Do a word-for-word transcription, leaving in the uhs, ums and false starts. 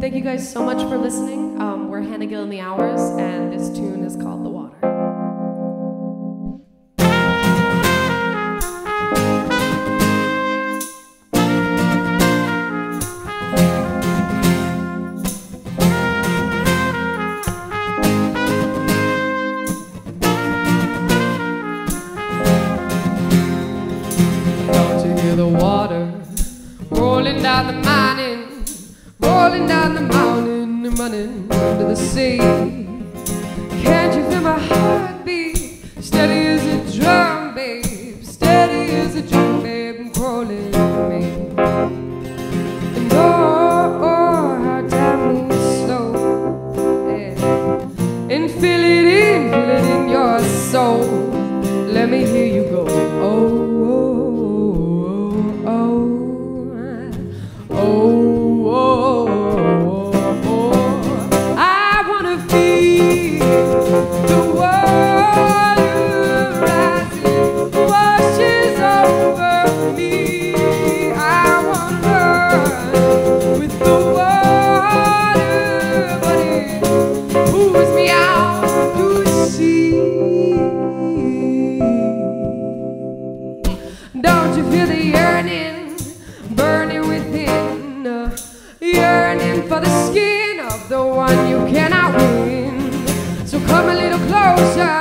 Thank you guys so much for listening. Um, we're Hannah Gill The Hours, and this tune is called The Water. Don't you hear the water rolling down the mountain? Rolling down the mountain and running into the sea. Can't you feel my heartbeat? Steady as a drum, babe. Steady as a drum, babe. I'm crawling for me. And oh, oh, how time moves slow. Yeah. And feel it in, feel it in your soul. Let me hear you go. Oh, oh, oh, oh, oh. Don't you feel the yearning, burning within, uh, yearning for the skin of the one you cannot win? So come a little closer.